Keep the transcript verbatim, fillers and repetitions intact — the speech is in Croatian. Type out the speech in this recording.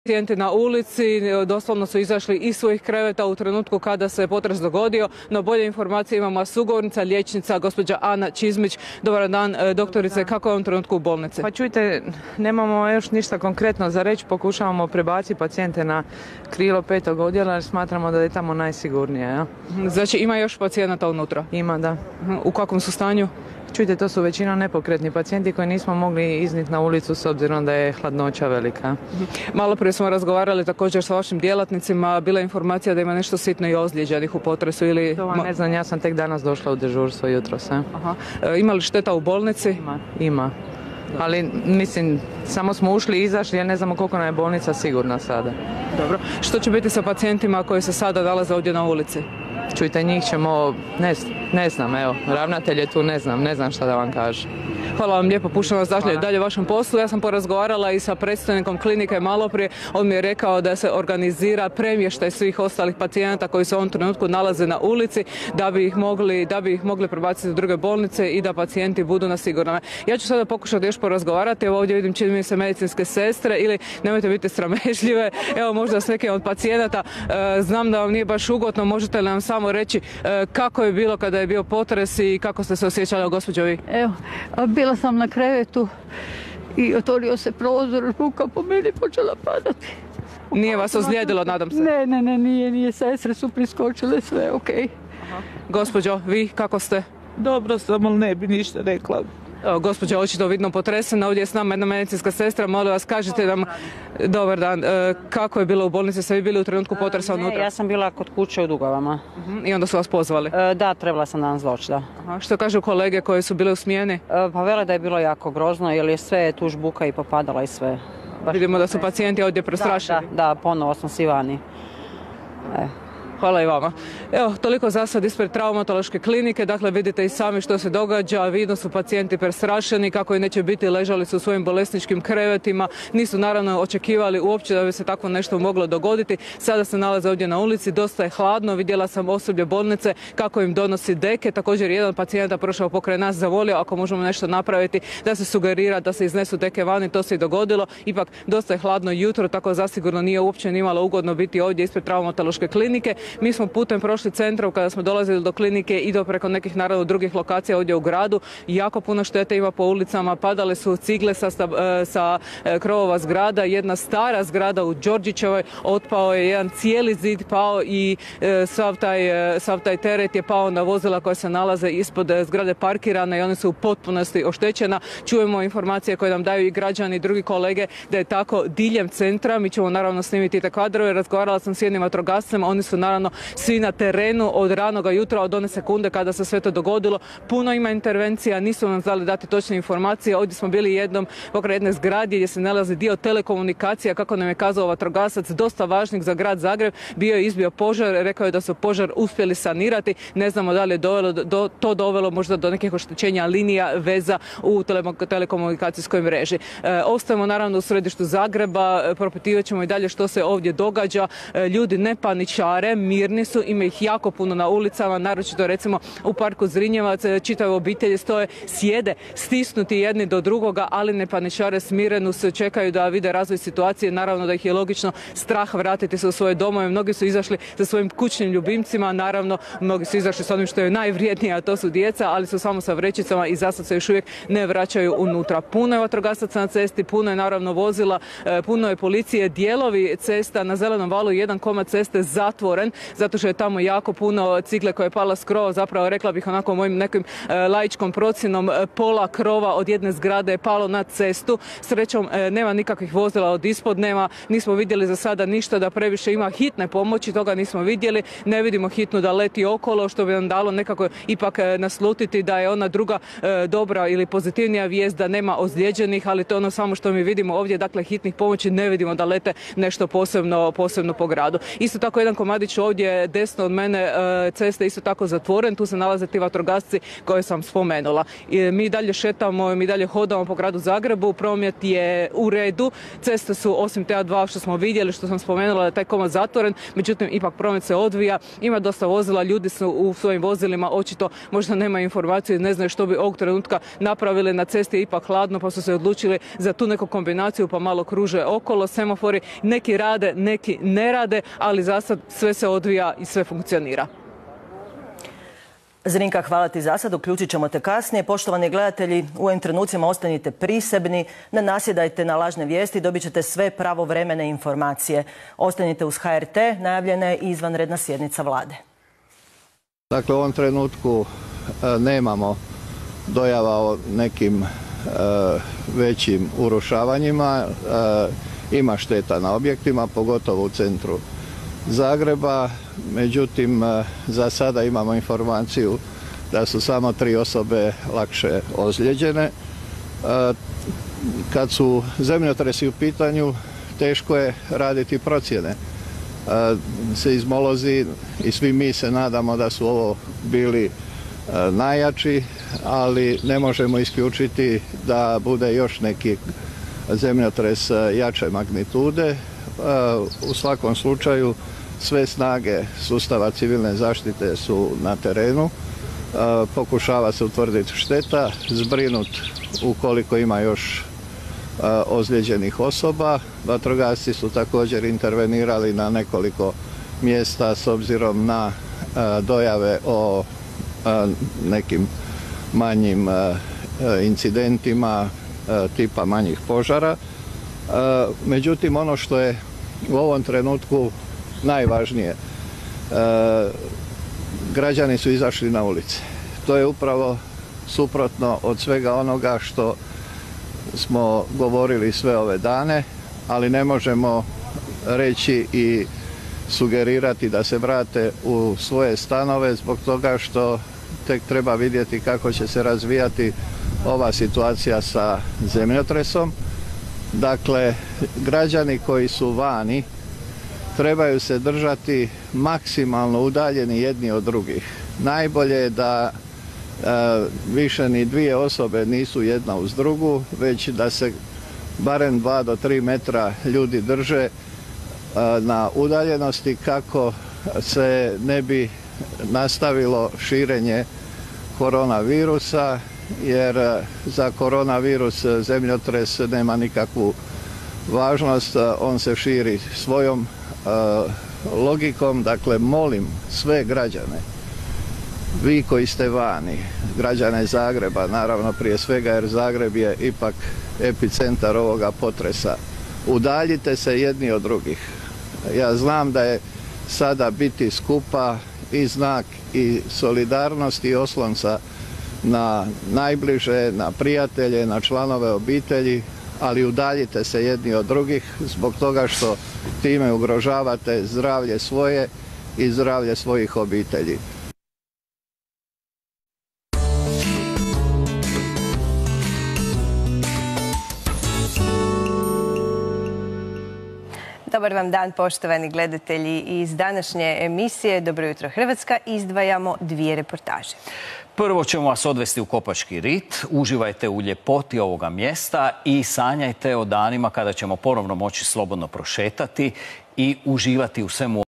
Pacijenti na ulici doslovno su izašli iz svojih kreveta u trenutku kada se potres dogodio, no bolje informacije imamo sugovornica, liječnica, gospođa Ana Čizmić. Dobar dan, doktorice, kako je u ovom trenutku u bolnici? Pa čujte, nemamo još ništa konkretno za reći, pokušavamo prebaciti pacijente na krilo petog odjela jer smatramo da je tamo najsigurnije. Ja? Znači ima još pacijenata unutra? Ima, da. U kakvom su stanju? Čujte, to su većina nepokretni pacijenti koji nismo mogli iznijeti na ulicu s obzirom da je hladnoća velika. Malo prije smo razgovarali također sa vašim djelatnicima, bila je informacija da ima nešto sitno i ozlijeđenih u potresu ili... To vam ne znam, ja sam tek danas došla u dežurstvo jutros. Aha. E, ima li šteta u bolnici? Ima. Ima. Ali, mislim, samo smo ušli i izašli, ja ne znamo koliko nam je bolnica sigurna sada. Dobro. Što će biti sa pacijentima koji se sada nalaze ovdje na ulici? Čujte, njih ćemo, ne, ne znam, evo, ravnatelj je tu, ne znam, ne znam šta da vam kažem. Hvala vam lijepo, puštam vas dalje, dalje vašem poslu. Ja sam porazgovarala i sa predstavnikom klinike malo prije. On mi je rekao da se organizira premještaj svih ostalih pacijenata koji se u ovom trenutku nalaze na ulici da bi ih mogli, da bi ih mogli prebaciti u druge bolnice i da pacijenti budu na sigurnome. Ja ću sada pokušati još porazgovarati. Evo ovdje vidim čini mi se medicinske sestre ili nemojte biti sramežljive. Evo možda s nekim od pacijenata. E, znam da vam nije baš ugodno, možete li nam samo reći e, kako je bilo kada je bio potres i kako ste se osjećali, gospođo vi? Evo, bila sam na krevetu i otvorio se prozor, ruka po meni počela padati. Nije vas ozlijedilo, nadam se? Ne, ne, ne, nije, nije, sestre su priskočile, sve ok. Aha. Gospođo, vi kako ste? Dobro sam, ali ne bi ništa rekla. Evo, gospođa očito vidno potresena, ovdje je s nama jedna medicinska sestra, molim vas kažite nam, dobar dan, e, kako je bilo u bolnici, ste vi bili u trenutku potresa unutra? Ne, ja sam bila kod kuće u Dugovama. Uh-huh. I onda su vas pozvali? E, da, trebala sam danas doći, da. Aha. Što kažu kolege koji su bile u smjeni? E, pa vele da je bilo jako grozno, jer je sve tu žbuka i popadala i sve. Baš vidimo da su pacijenti ovdje prestrašeni. Da, da, da, ponovo smo svi vani. E. Hvala i vama. Evo, toliko za sad ispred traumatološke klinike. Dakle, vidite i sami što se događa. Vidno su pacijenti prestrašeni, kako i neće biti, ležali su u svojim bolesničkim krevetima. Nisu naravno očekivali uopće da bi se tako nešto moglo dogoditi. Sada se nalaze ovdje na ulici, dosta je hladno. Vidjela sam osoblje bolnice kako im donosi deke. Također jedan pacijenta prošao pokraj nas, zavolio ako možemo nešto napraviti da se sugerira da se iznesu deke vani. To se i dogodilo. Ipak dosta je hladno jutro, tako zasigurno nije uopće nimalo ugodno biti ovdje ispred traumatološke klinike. Mi smo putem prošli centrom kada smo dolazili do klinike i do preko nekih naravno drugih lokacija ovdje u gradu. Jako puno štete ima po ulicama, padale su cigle sa, sa krovova zgrada, jedna stara zgrada u Đorđićevoj, otpao je jedan cijeli zid, pao i sav taj, sav taj teret je pao na vozila koja se nalaze ispod zgrade parkirane i one su u potpunosti oštećena. Čujemo informacije koje nam daju i građani i drugi kolege da je tako diljem centra. Mi ćemo naravno snimiti te kadrove. Razgovarala sam s jednim vatrogascem, oni su naravno svi na terenu od ranoga jutra, od one sekunde kada se sve to dogodilo. Puno ima intervencija, nisu nam znali dati točne informacije. Ovdje smo bili jednom pokraj jedne zgrade gdje se nalazi dio telekomunikacija, kako nam je kazao vatrogasac, dosta važnih za grad Zagreb. Bio je izbio požar, rekao je da su požar uspjeli sanirati. Ne znamo da li je dovelo, do, to dovelo možda do nekih oštećenja linija, veza u telekomunikacijskoj mreži. E, ostajemo naravno u središtu Zagreba, propitivat ćemo i dalje što se ovdje događa. E, ljudi ne paničare, mirni su, ima ih jako puno na ulicama, naročito recimo u parku Zrinjevac, čitave obitelji stoje, sjede, stisnuti jedni do drugoga, ali ne paničare, smireno se, čekaju da vide razvoj situacije. Naravno da ih je logično strah vratiti se u svoje domove. Mnogi su izašli sa svojim kućnim ljubimcima, naravno mnogi su izašli sa onim što je najvrijednije, a to su djeca, ali su samo sa vrećicama i zasad se još uvijek ne vraćaju unutra. Puno je vatrogasaca na cesti, puno je naravno vozila, puno je policije, dijelovi cesta na Zelenom valu, jedan komad ceste zatvoren, zato što je tamo jako puno cigle koje je pala s krova, zapravo rekla bih onako mojim nekim e, laičkom procjenom, e, pola krova od jedne zgrade je palo na cestu. Srećom e, nema nikakvih vozila od ispod, nema, nismo vidjeli za sada ništa da previše ima hitne pomoći, toga nismo vidjeli, ne vidimo hitnu da leti okolo, što bi nam dalo nekako ipak e, naslutiti da je ona druga e, dobra ili pozitivnija vijest da nema ozlijeđenih, ali to je ono samo što mi vidimo ovdje, dakle hitnih pomoći ne vidimo da lete nešto posebno, posebno po gradu. Isto tako jedan komadić ovdje desno od mene ceste isto tako zatvoren, tu se nalaze ti vatrogasci koje sam spomenula. I mi dalje šetamo, mi dalje hodamo po gradu Zagrebu, promet je u redu, ceste su osim T A dva što smo vidjeli, što sam spomenula da je taj komad zatvoren, međutim ipak promet se odvija, ima dosta vozila, ljudi su u svojim vozilima, očito možda nemaju informaciju i ne znaju što bi ovog trenutka napravili, na cesti je ipak hladno pa su se odlučili za tu neku kombinaciju pa malo kruže okolo, semafori neki rade, neki ne rade, ali za sad sve se odvija i sve funkcionira. Zrinka, hvala ti za sad, uključit ćemo te kasnije. Poštovani gledatelji, u ovim trenucima ostanite prisebni, ne nasjedajte na lažne vijesti, dobit ćete sve pravovremene informacije. Ostanite uz H R T, najavljena je izvanredna sjednica vlade. Dakle, u ovom trenutku e, nemamo dojava o nekim e, većim urušavanjima. E, ima šteta na objektima, pogotovo u centru Zagreba. Međutim, e, za sada imamo informaciju da su samo tri osobe lakše ozlijeđene. E, kad su zemljotresi u pitanju, teško je raditi procjene. Seizmolozi i svi mi se nadamo da su ovo bili najjači, ali ne možemo isključiti da bude još neki zemljotres jače magnitude. U svakom slučaju sve snage sustava civilne zaštite su na terenu. Pokušava se utvrditi šteta, zbrinut ukoliko ima još ozlijeđenih osoba. Vatrogasci su također intervenirali na nekoliko mjesta s obzirom na dojave o nekim manjim incidentima tipa manjih požara. Međutim, ono što je u ovom trenutku najvažnije, građani su izašli na ulice. To je upravo suprotno od svega onoga što smo govorili sve ove dane, ali ne možemo reći i sugerirati da se vrate u svoje stanove zbog toga što tek treba vidjeti kako će se razvijati ova situacija sa zemljotresom. Dakle, građani koji su vani trebaju se držati maksimalno udaljeni jedni od drugih. Najbolje je da E, više ni dvije osobe nisu jedna uz drugu, već da se barem dva do tri metra ljudi drže e, na udaljenosti kako se ne bi nastavilo širenje koronavirusa, jer za koronavirus zemljotres nema nikakvu važnost, on se širi svojom e, logikom. Dakle, molim sve građane, vi koji ste vani, građane Zagreba, naravno prije svega jer Zagreb je ipak epicentar ovoga potresa, udaljite se jedni od drugih. Ja znam da je sada biti skupa i znak i solidarnosti i oslonca na najbliže, na prijatelje, na članove obitelji, ali udaljite se jedni od drugih zbog toga što time ugrožavate zdravlje svoje i zdravlje svojih obitelji. Dobar vam dan, poštovani gledatelji. Iz današnje emisije Dobro jutro Hrvatska izdvajamo dvije reportaže. Prvo ćemo vas odvesti u Kopački rit, uživajte u ljepoti ovoga mjesta i sanjajte o danima kada ćemo ponovno moći slobodno prošetati i uživati u svemu